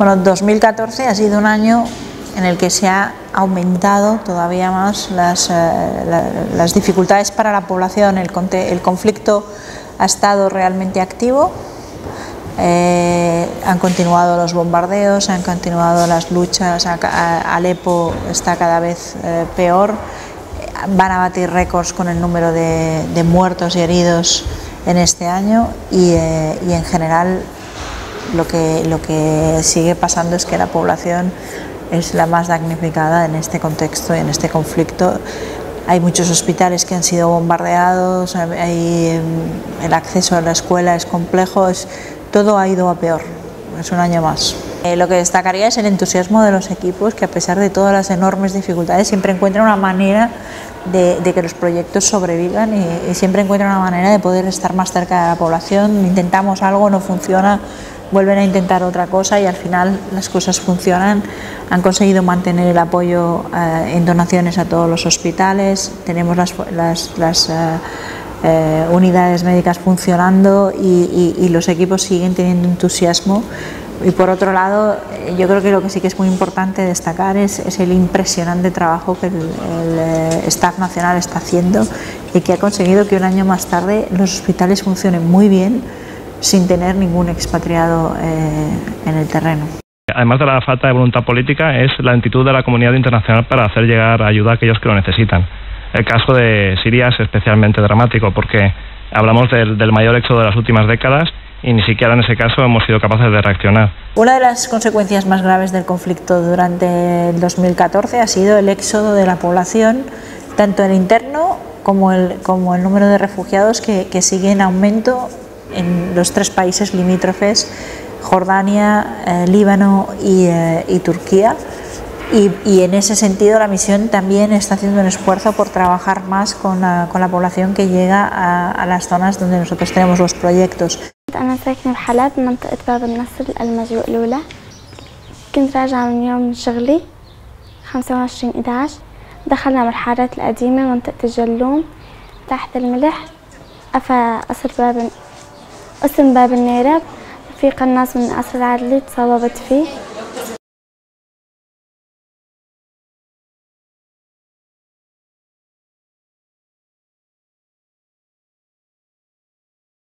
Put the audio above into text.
Bueno, 2014 ha sido un año en el que se ha aumentado todavía más las dificultades para la población. El conflicto ha estado realmente activo, han continuado los bombardeos, han continuado las luchas, Alepo está cada vez peor, van a batir récords con el número de muertos y heridos en este año y en general lo que sigue pasando es que la población es la más damnificada en este contexto y en este conflicto. Hay muchos hospitales que han sido bombardeados, el acceso a la escuela es complejo, todo ha ido a peor, es un año más. Lo que destacaría es el entusiasmo de los equipos, que a pesar de todas las enormes dificultades siempre encuentran una manera de que los proyectos sobrevivan y siempre encuentran una manera de poder estar más cerca de la población. Intentamos algo, no funciona, vuelven a intentar otra cosa y al final las cosas funcionan. Han conseguido mantener el apoyo en donaciones a todos los hospitales, tenemos las unidades médicas funcionando y los equipos siguen teniendo entusiasmo. Y por otro lado, yo creo que lo que sí que es muy importante destacar es el impresionante trabajo que el Staff Nacional está haciendo y que ha conseguido que un año más tarde los hospitales funcionen muy bien sin tener ningún expatriado en el terreno. Además de la falta de voluntad política, es la lentitud de la comunidad internacional para hacer llegar ayuda a aquellos que lo necesitan. El caso de Siria es especialmente dramático porque hablamos del mayor éxodo de las últimas décadas y ni siquiera en ese caso hemos sido capaces de reaccionar. Una de las consecuencias más graves del conflicto durante el 2014 ha sido el éxodo de la población, tanto el interno como el número de refugiados que sigue en aumento en los tres países limítrofes, Jordania, Líbano y Turquía. Y en ese sentido la misión también está haciendo un esfuerzo por trabajar más con la población que llega a las zonas donde nosotros tenemos los proyectos. أنا ساكنة بحلب منطقة باب النصر المجيء الأولى. كنت راجعة من يوم من شغلي 25/11 دخلنا من الحارات القديمة منطقة الجلوم تحت الملح قفا قصر باب النيرب في قناص من قصر العدلي تصوبت فيه.